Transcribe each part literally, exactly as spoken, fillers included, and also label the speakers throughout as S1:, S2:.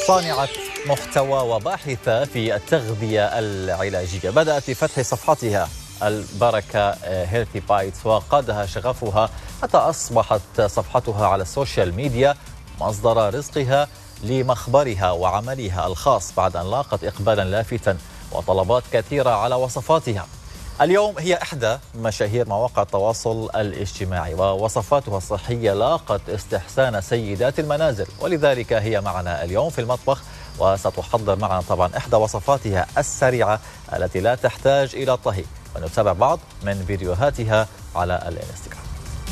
S1: صانعة محتوى وباحثة في التغذية العلاجية، بدأت بفتح صفحتها البركة هيلثي بايتس وقادها شغفها حتى أصبحت صفحتها على السوشيال ميديا مصدر رزقها لمخبرها وعملها الخاص بعد أن لاقت إقبالا لافتا وطلبات كثيرة على وصفاتها. اليوم هي إحدى مشاهير مواقع التواصل الاجتماعي ووصفاتها الصحية لاقت استحسان سيدات المنازل، ولذلك هي معنا اليوم في المطبخ وستحضر معنا طبعا إحدى وصفاتها السريعة التي لا تحتاج إلى طهي، ونتابع بعض من فيديوهاتها على الانستغرام.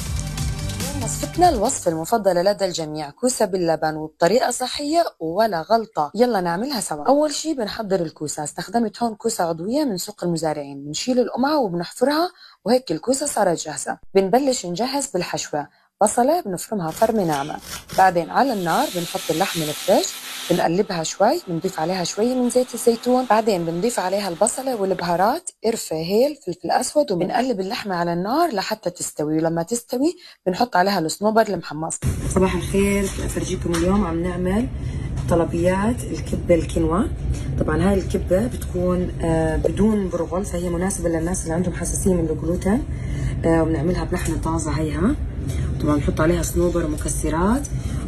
S2: وصفتنا الوصفة المفضلة لدى الجميع، كوسة باللبن وبطريقة صحية ولا غلطة. يلا نعملها سوا. أول شي بنحضر الكوسة. استخدمت هون كوسة عضوية من سوق المزارعين، بنشيل القمعة وبنحفرها وهيك الكوسة صارت جاهزة. بنبلش نجهز بالحشوة. بصلة بنفرمها فرمة ناعمة، بعدين على النار بنحط اللحم الفريش، بنقلبها شوي، بنضيف عليها شوي من زيت الزيتون، بعدين بنضيف عليها البصلة والبهارات، قرفة، هيل، فلفل أسود، وبنقلب اللحمة على النار لحتى تستوي، ولما تستوي بنحط عليها الصنوبر المحمص. صباح الخير، أفرجيكم اليوم عم نعمل طلبيات الكبة الكينوا. طبعا هاي الكبة بتكون بدون برغل، فهي مناسبة للناس اللي عندهم حساسية من الجلوتين، وبنعملها بلحمة طازة. هيها طبعا بنحط عليها صنوبر ومكسرات،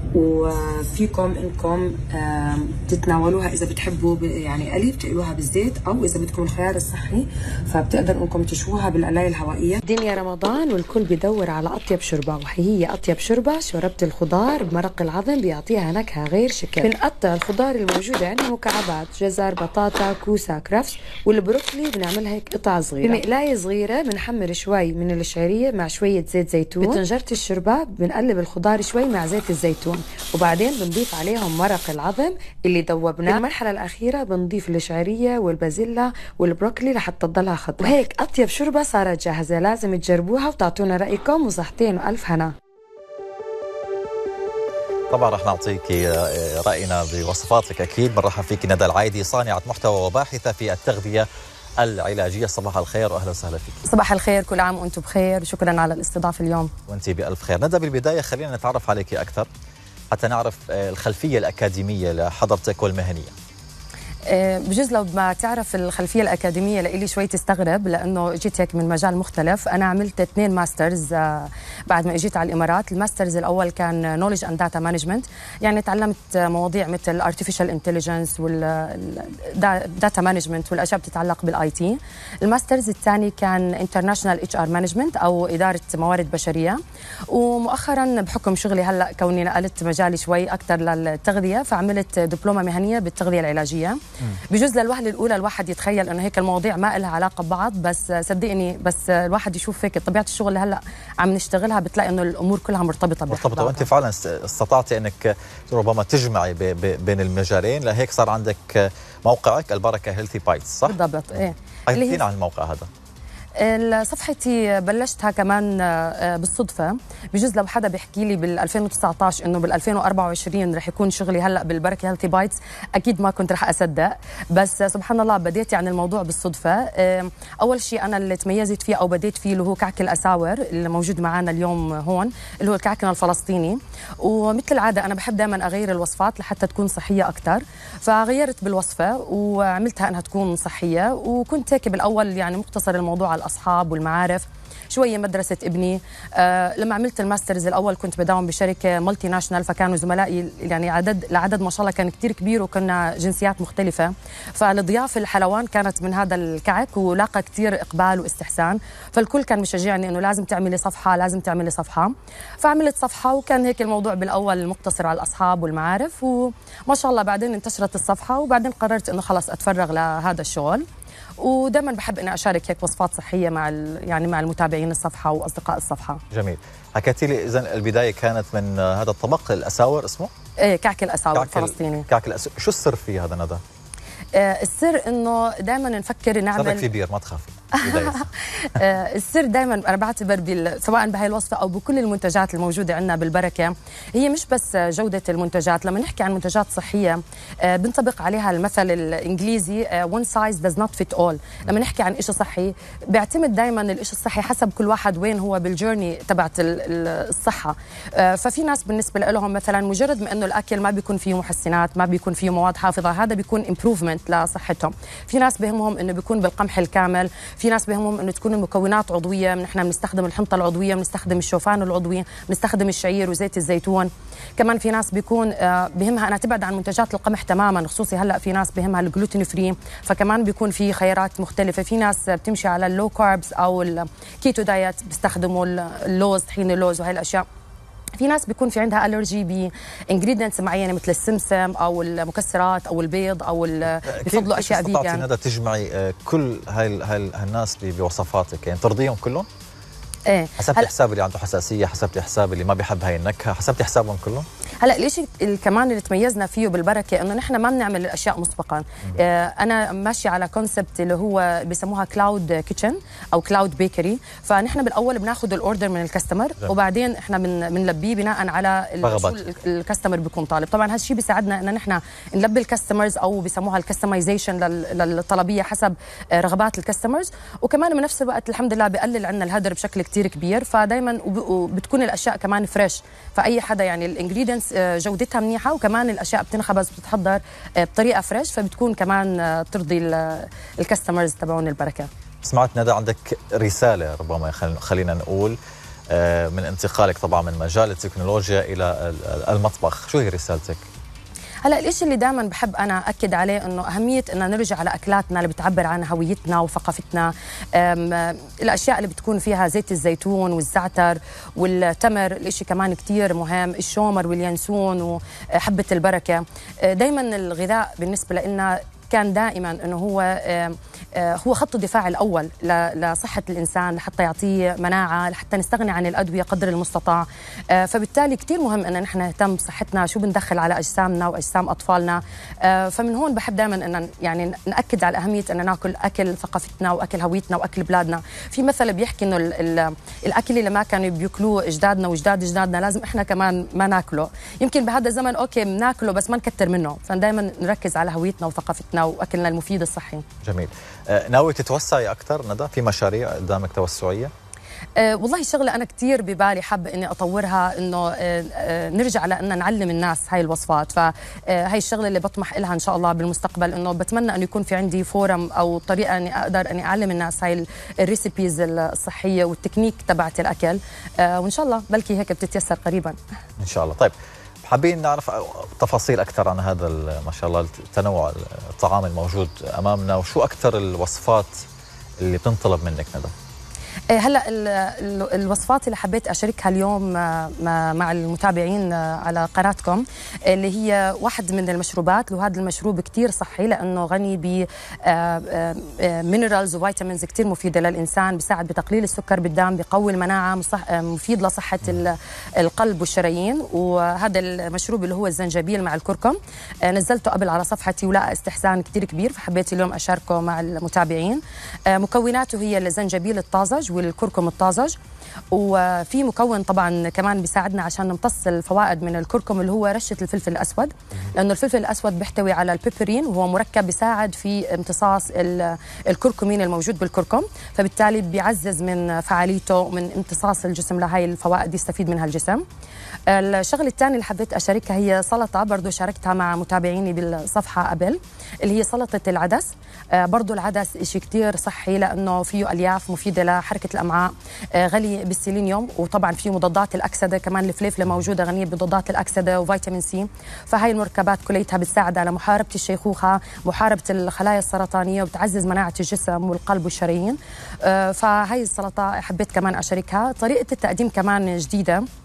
S2: وفيكم انكم تتناولوها اذا بتحبوا يعني قلي بتقلوها بالزيت، او اذا بدكم الخيار الصحي فبتقدروا انكم تشووها بالقلايه الهوائيه. دنيا رمضان والكل بدور على اطيب شوربه، وهي اطيب شوربه شوربه الخضار بمرق العظم، بيعطيها نكهه غير شكل. بنقطع الخضار الموجوده عندنا مكعبات، جزر، بطاطا، كوسه، كرفس، والبروكلي بنعملها هيك قطع صغيره. بمقلايه صغيره بنحمر شوي من الشعريه مع شويه زيت زيتون. بطنجره الشوربه بنقلب الخضار شوي مع زيت الزيتون، وبعدين بنضيف عليهم مرق العظم اللي ذوبناه. في المرحله الاخيره بنضيف الشعريه والبازيلا والبروكلي لحتى تضلها خضراء. وهيك اطيب شوربه صارت جاهزه. لازم تجربوها وتعطونا رايكم، وصحتين والف هنا.
S1: طبعا رح نعطيك راينا بوصفاتك اكيد. بنرحب فيك ندى العايدي، صانعه محتوى وباحثه في التغذيه العلاجيه. صباح الخير واهلا وسهلا فيك.
S3: صباح الخير، كل عام وانتم بخير، شكرا على الاستضافه اليوم.
S1: وانت بالف خير. ندى، بالبدايه خلينا نتعرف عليك اكثر حتى نعرف الخلفيه الاكاديميه لحضرتك والمهنيه.
S3: بجوز لو ما تعرف الخلفيه الاكاديميه لإلي شوي تستغرب، لانه جيت هيك من مجال مختلف. انا عملت اثنين ماسترز بعد ما اجيت على الامارات. الماسترز الاول كان نوليدج اند داتا مانجمنت، يعني تعلمت مواضيع مثل الارتفيشال انتليجنس والداتا مانجمنت والاشياء بتتعلق بالاي تي. الماسترز الثاني كان انترناشونال اتش ار مانجمنت او اداره موارد بشريه. ومؤخرا بحكم شغلي هلا كوني نقلت مجالي شوي اكثر للتغذيه، فعملت دبلومه مهنيه بالتغذيه العلاجيه. بجوز للوهله الاولى الواحد يتخيل انه هيك المواضيع ما لها علاقه ببعض، بس صدقني بس الواحد يشوف هيك طبيعه الشغل اللي هلا عم نشتغلها بتلاقي انه الامور كلها مرتبطه
S1: مرتبطه. وانت فعلا استطعتي انك ربما تجمعي بين المجالين، لهيك صار عندك موقعك البركه هيلثي بايتس، صح؟
S3: بالضبط. ايه.
S1: حكينا عن الموقع هذا.
S3: صفحتي بلشتها كمان بالصدفه. بجوز لو حدا بيحكي لي بال ألفين وتسعة عشر انه بال ألفين وأربعة وعشرين رح يكون شغلي هلا بالبركه هيلثي بايتس، اكيد ما كنت رح اصدق. بس سبحان الله بديت يعني الموضوع بالصدفه. اول شيء انا اللي تميزت فيه او بديت فيه اللي هو كعك الاساور اللي موجود معنا اليوم هون، اللي هو الكعكنا الفلسطيني. ومثل العاده انا بحب دائما اغير الوصفات لحتى تكون صحيه اكثر، فغيرت بالوصفه وعملتها انها تكون صحيه. وكنت هيك بالاول يعني مقتصر الموضوع على الأصحاب والمعارف، شوية مدرسة ابني. آه لما عملت الماسترز الأول كنت بداوم بشركة مالتي ناشونال، فكانوا زملائي يعني عدد العدد ما شاء الله كان كتير كبير، وكنا جنسيات مختلفة، فالضيافة الحلوان كانت من هذا الكعك ولاقى كتير إقبال واستحسان. فالكل كان مشجعني إنه لازم تعملي صفحة، لازم تعملي صفحة. فعملت صفحة، وكان هيك الموضوع بالأول مقتصر على الأصحاب والمعارف، وما شاء الله بعدين انتشرت الصفحة، وبعدين قررت إنه خلاص أتفرغ لهذا الشغل. ودائما بحب اني اشارك هيك وصفات صحيه مع يعني مع المتابعين الصفحه واصدقاء الصفحه.
S1: جميل. حكيتي لي اذا البدايه كانت من هذا الطبق الاساور اسمه؟
S3: ايه، كعك الاساور الفلسطيني.
S1: كعك الاساور، شو السر في هذا ندى؟
S3: آه السر انه دائما نفكر نعمل.
S1: سرك في بير ما تخافي.
S3: السر دائما انا بعتبر سواء بهي الوصفه او بكل المنتجات الموجوده عندنا بالبركه هي مش بس جوده المنتجات. لما نحكي عن منتجات صحيه بنطبق عليها المثل الانجليزي one size does not fit all. لما نحكي عن شيء صحي بيعتمد دائما الشيء الصحي حسب كل واحد وين هو بالجيرني تبعت الصحه. ففي ناس بالنسبه لهم مثلا مجرد ما انه الاكل ما بيكون فيه محسنات، ما بيكون فيه مواد حافظه، هذا بيكون امبروفمنت لصحتهم. في ناس بهمهم انه بيكون بالقمح الكامل، في ناس بهمهم انه تكون المكونات عضويه، نحن بنستخدم الحنطه العضويه، بنستخدم الشوفان العضوي، بنستخدم الشعير وزيت الزيتون. كمان في ناس بيكون بهمها انها تبعد عن منتجات القمح تماما، خصوصي هلا في ناس بهمها الجلوتين فري، فكمان بيكون في خيارات مختلفه. في ناس بتمشي على اللو كاربس او الكيتو دايت، بيستخدموا اللوز، طحين اللوز وهي الاشياء. في ناس بيكون في عندها الرجي بانجريدينتس معينه مثل السمسم او المكسرات او البيض او بيفضلوا اشياء فيجن.
S1: كيف استطعتي ندى تجمعي كل هاي هاي الناس بوصفاتك؟ يعني ترضيهم كلهم؟
S3: ايه
S1: حسبتي حساب اللي عنده حساسيه، حسبتي حساب اللي ما بيحب هاي النكهه، حسبتي حسابهم كلهم؟
S3: هلا الشيء كمان اللي تميزنا فيه بالبركه انه نحن ما بنعمل الاشياء مسبقا. آه انا ماشيه على كونسبت اللي هو بسموها كلاود كيتشن او كلاود بيكري. فنحن بالاول بناخذ الاوردر من الكاستمر وبعدين احنا بنلبيه بناء على شو الكاستمر بيكون طالب. طبعا هذا الشيء بيساعدنا ان نحن نلبي الكاستمرز او بسموها الكستمايزيشن للطلبيه حسب رغبات الكاستمرز، وكمان بنفس الوقت الحمد لله بقلل عندنا الهدر بشكل كثير كبير. فدائما بتكون الاشياء كمان فريش، فاي حدا يعني الانجريدينتس جودتها منيحه وكمان الاشياء بتنخبز بتتحضر بطريقه فريش، فبتكون كمان ترضي الكاستمرز تبعون البركه.
S1: سمعت ندى عندك رساله ربما خلينا نقول من انتقالك طبعا من مجال التكنولوجيا الى المطبخ، شو هي رسالتك؟
S3: هلا الشيء اللي دائما بحب انا اكد عليه انه اهميه ان نرجع على اكلاتنا اللي بتعبر عن هويتنا وثقافتنا. الاشياء اللي بتكون فيها زيت الزيتون والزعتر والتمر، الشيء كمان كثير مهم، الشومر واليانسون وحبه البركه. دائما الغذاء بالنسبه لنا كان دائما انه هو هو خط الدفاع الاول لصحه الانسان، لحتى يعطيه مناعه، لحتى نستغني عن الادويه قدر المستطاع. فبالتالي كثير مهم ان نحن نهتم بصحتنا، شو بندخل على اجسامنا واجسام اطفالنا. فمن هون بحب دائما ان يعني ناكد على اهميه ان ناكل اكل ثقافتنا واكل هويتنا واكل بلادنا. في مثل بيحكي انه الاكل اللي ما كانوا بياكلوه اجدادنا واجداد اجدادنا لازم احنا كمان ما ناكله. يمكن بهذا الزمن اوكي بناكله بس ما نكتر منه، فدائما نركز على هويتنا وثقافتنا واكلنا المفيد الصحي.
S1: جميل. ناوي تتوسعي اكثر ندى؟ في مشاريع قدامك توسعيه؟
S3: أه والله شغله انا كثير ببالي حابه اني اطورها، انه أه أه نرجع لان نعلم الناس هاي الوصفات. فهي الشغله اللي بطمح لها ان شاء الله بالمستقبل، انه بتمنى انه يكون في عندي فورم او طريقه اني اقدر اني اعلم الناس هاي الريسيبيز الصحيه والتكنيك تبعت الاكل. أه وان شاء الله بلكي هيك بتتيسر قريبا
S1: ان شاء الله. طيب حابين نعرف تفاصيل اكثر عن هذا ما شاء الله التنوع الطعام الموجود امامنا، وشو اكثر الوصفات اللي بتنطلب منك ندى؟
S3: هلا الوصفات اللي حبيت اشاركها اليوم مع المتابعين على قناتكم اللي هي واحد من المشروبات، وهذا المشروب كثير صحي لانه غني ب مينرالز وفيتامينز كثير مفيده للانسان، بيساعد بتقليل السكر بالدم، بيقوي المناعه، مفيد لصحه القلب والشرايين. وهذا المشروب اللي هو الزنجبيل مع الكركم نزلته قبل على صفحتي ولقى استحسان كثير كبير، فحبيت اليوم اشاركه مع المتابعين. مكوناته هي الزنجبيل الطازج والكركم الطازج، وفي مكون طبعا كمان بيساعدنا عشان نمتص الفوائد من الكركم اللي هو رشه الفلفل الاسود، لانه الفلفل الاسود بيحتوي على البيبرين وهو مركب بيساعد في امتصاص الكركمين الموجود بالكركم، فبالتالي بيعزز من فعاليته ومن امتصاص الجسم لهي الفوائد يستفيد منها الجسم. الشغله الثانيه اللي حبيت اشاركها هي سلطه برضه شاركتها مع متابعيني بالصفحه قبل، اللي هي سلطه العدس. برضه العدس شيء كثير صحي لانه فيه الياف مفيده لحركه الامعاء، غني بالسيلينيوم، وطبعا فيه مضادات الاكسده، كمان الفليفله موجوده غنيه بمضادات الاكسده وفيتامين سي. فهي المركبات كليتها بتساعد على محاربه الشيخوخه، محاربه الخلايا السرطانيه، وبتعزز مناعه الجسم والقلب والشرايين. فهي السلطه حبيت كمان اشاركها. طريقه التقديم كمان جديده،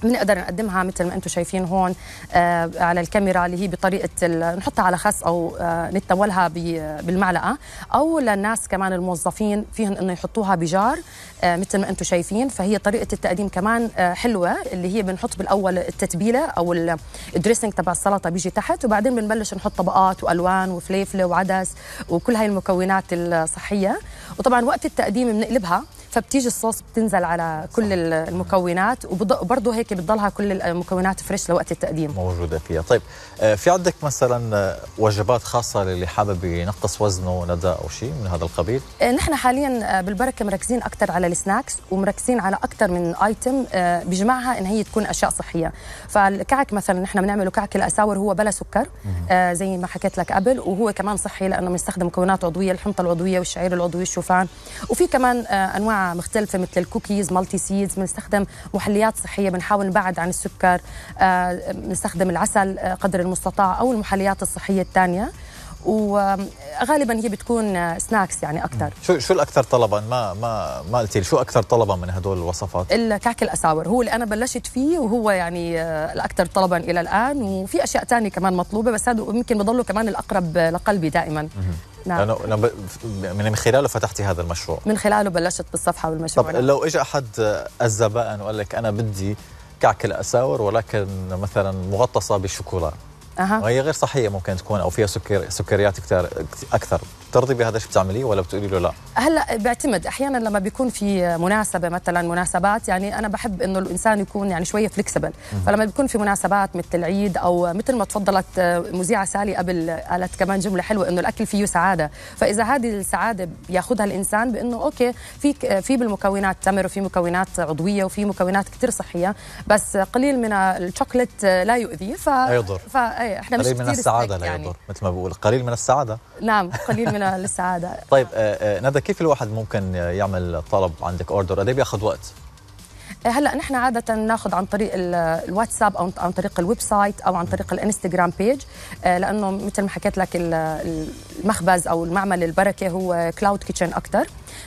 S3: بنقدر نقدمها مثل ما انتم شايفين هون آه على الكاميرا، اللي هي بطريقه نحطها على خس او آه نتناولها بالمعلقه، او للناس كمان الموظفين فيهم انه يحطوها بجار آه مثل ما انتم شايفين. فهي طريقه التقديم كمان آه حلوه، اللي هي بنحط بالاول التتبيله او الدريسنج تبع السلطه بيجي تحت، وبعدين بنبلش نحط طبقات والوان وفليفله وعدس وكل هاي المكونات الصحيه. وطبعا وقت التقديم بنقلبها، فبتيجي الصوص بتنزل على كل المكونات، وبرضه هيك بتضلها كل المكونات فريش لوقت التقديم
S1: موجوده فيها. طيب في عندك مثلا وجبات خاصه للي حابب ينقص وزنه ندى او شيء من هذا القبيل؟
S3: نحن حاليا بالبركه مركزين اكثر على السناكس، ومركزين على اكثر من ايتم بجمعها ان هي تكون اشياء صحيه. فالكعك مثلا نحن بنعمله كعك الاساور، هو بلا سكر آه زي ما حكيت لك قبل، وهو كمان صحي لانه بنستخدم مكونات عضويه، الحنطه العضويه والشعير العضوي والشوفان. وفي كمان آه انواع مختلفه مثل الكوكيز مالتي سيدز، بنستخدم محليات صحيه، بنحاول نبعد عن السكر، آه بنستخدم العسل آه قدر المستطاع او المحليات الصحيه الثانيه، وغالبا هي بتكون سناكس يعني اكثر.
S1: شو شو الاكثر طلبا؟ ما ما ما قلتي لي شو اكثر طلبا من هدول الوصفات؟
S3: الكعك الاساور هو اللي انا بلشت فيه، وهو يعني الاكثر طلبا الى الان، وفي اشياء ثانيه كمان مطلوبه، بس هذا يمكن بضله كمان الاقرب لقلبي دائما.
S1: نعم. لأنه من خلاله فتحتي هذا المشروع؟
S3: من خلاله بلشت بالصفحه والمشروع.
S1: طب لو اجى احد الزبائن وقال لك انا بدي كعك الاساور ولكن مثلا مغطسه بالشوكولا، أه. وهي غير صحيه ممكن تكون او فيها سكر سكريات كثير اكثر، بترضي بهذا الشيء بتعمليه ولا بتقولي له لا؟
S3: هلا بيعتمد، احيانا لما بيكون في مناسبه مثلا مناسبات، يعني انا بحب انه الانسان يكون يعني شويه فليكسبل، فلما بيكون في مناسبات مثل العيد او مثل ما تفضلت مذيعه سالي قبل قالت كمان جمله حلوه انه الاكل فيه سعاده، فاذا هذه السعاده بياخذها الانسان بانه اوكي في في بالمكونات تمر وفي مكونات عضويه وفي مكونات كثير صحيه، بس قليل من الشوكليت لا يؤذي، ف
S1: لا يضر.
S3: ف ايه احنا مش
S1: قليل من السعاده لا
S3: يعني.
S1: يضر مثل ما بقول، قليل من السعاده.
S3: نعم قليل من السعاده.
S1: طيب آه ندى، كيف الواحد ممكن يعمل طلب عندك اوردر؟ قد ايه بياخذ وقت؟
S3: هلا نحن عاده ناخذ عن طريق الواتساب او عن طريق الويب سايت او عن طريق الانستغرام بيج، لانه مثل ما حكيت لك المخبز او المعمل البركه هو كلاود كيتشن اكثر.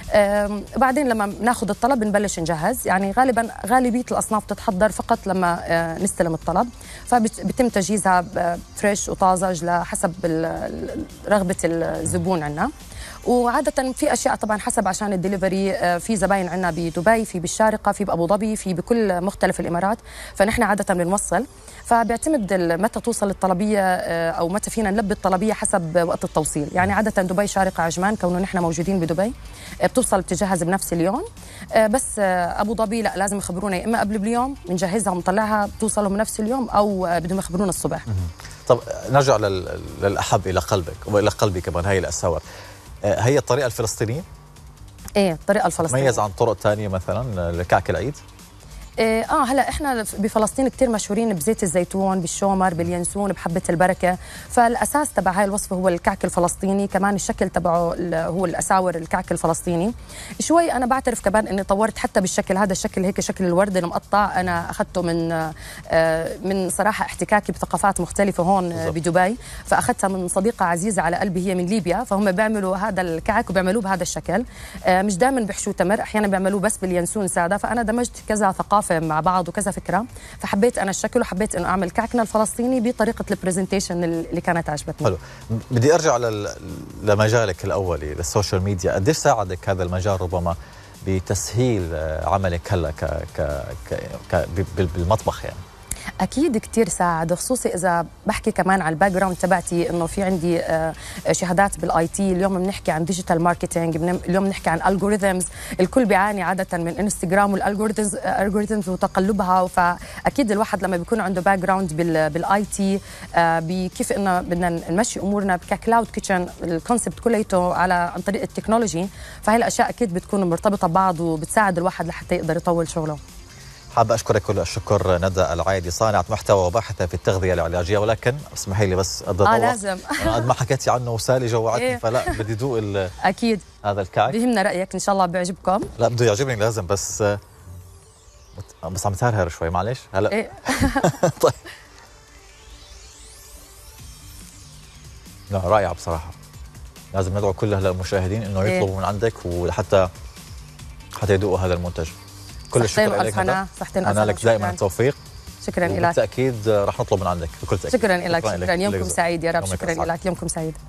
S3: بعدين لما ناخذ الطلب بنبلش نجهز، يعني غالبا غالبيه الاصناف بتتحضر فقط لما نستلم الطلب، فبيتم تجهيزها فريش وطازج لحسب رغبه الزبون عندنا. وعادة في أشياء طبعا حسب عشان الدليفري، في زباين عندنا بدبي، في بالشارقة، في بأبو ظبي، في بكل مختلف الإمارات، فنحن عادة بنوصل، فبيعتمد متى توصل الطلبية أو متى فينا نلبي الطلبية حسب وقت التوصيل. يعني عادة دبي شارقة عجمان كونه نحن موجودين بدبي بتوصل بتجهز بنفس اليوم، بس أبو ظبي لا لازم يخبرونا يا إما قبل بيوم بنجهزها ونطلعها بتوصلهم نفس اليوم، أو بدهم يخبرونا الصبح.
S1: طب نرجع للأحب إلى قلبك وإلى قلبي كمان، هاي الأساور هي الطريقة الفلسطينية؟
S3: ايه الطريقة الفلسطينية.
S1: تميز عن طرق ثانية مثلا لكعك العيد؟
S3: إيه اه هلا احنا بفلسطين كثير مشهورين بزيت الزيتون، بالشومر، باليانسون، بحبة البركة، فالاساس تبع هاي الوصفة هو الكعك الفلسطيني، كمان الشكل تبعه هو الاساور الكعك الفلسطيني. شوي انا بعترف كمان اني طورت حتى بالشكل، هذا الشكل هيك شكل الورد المقطع انا اخذته من آه من صراحة احتكاكي بثقافات مختلفة هون بالزبط. بدبي، فاخذتها من صديقة عزيزة على قلبي هي من ليبيا، فهم بيعملوا هذا الكعك وبيعملوه بهذا الشكل، آه مش دائما بيحشوه تمر، احيانا بيعملوه بس باليانسون سادة، فانا دمجت كذا ثقافة مع بعض وكذا فكره، فحبيت انا الشكل وحبيت انه اعمل كعكنا الفلسطيني بطريقه البرزنتيشن اللي كانت ععجبتني. حلو.
S1: بدي ارجع لل... لمجالك الاولي للسوشيال ميديا، قديش ساعدك هذا المجال ربما بتسهيل عملك هلا ك... ك... ك... ك... بالمطبخ يعني؟
S3: اكيد كثير ساعد، خصوصي اذا بحكي كمان على الباك جراوند تبعتي، انه في عندي شهادات بالاي تي، اليوم بنحكي عن ديجيتال ماركتينج، اليوم بنحكي عن الجوريثمز، الكل بيعاني عاده من انستغرام والالجوريثمز الجوريثمز وتقلبها، فاكيد الواحد لما بيكون عنده باك جراوند بالاي تي بكيف انه بدنا نمشي امورنا ككلاود كيتشن، الكونسبت كليته على عن طريق التكنولوجي، فهي الاشياء اكيد بتكون مرتبطه ببعض وبتساعد الواحد لحتى يقدر يطول شغله.
S1: حابب أشكرك كل الشكر ندى العايدي، صانعة محتوى وباحثة في التغذية العلاجية، ولكن اسمحي لي بس قد
S3: اه لازم
S1: قد ما حكيتي عنه وسالي جوعتني إيه؟ فلا بدي ذوق
S3: أكيد
S1: هذا الكعك،
S3: بيهمنا رأيك إن شاء الله بيعجبكم.
S1: لا بده يعجبني لازم، بس بس عم تهرهر شوي معلش هلا
S3: إيه؟
S1: طيب لا رائعة بصراحة، لازم ندعو كل هلا المشاهدين إنه يطلبوا إيه؟ من عندك ولحتى حتى يذوقوا هذا المنتج. كل الشكر لك،
S3: صحتين
S1: أنا لك دائما توفيق.
S3: شكرا لك.
S1: بالتاكيد رح نطلب من عندك بكل تاكيد.
S3: شكرا لك، شكرا, شكرا. يومكم سعيد يا رب. شكرا لك، يومكم سعيد.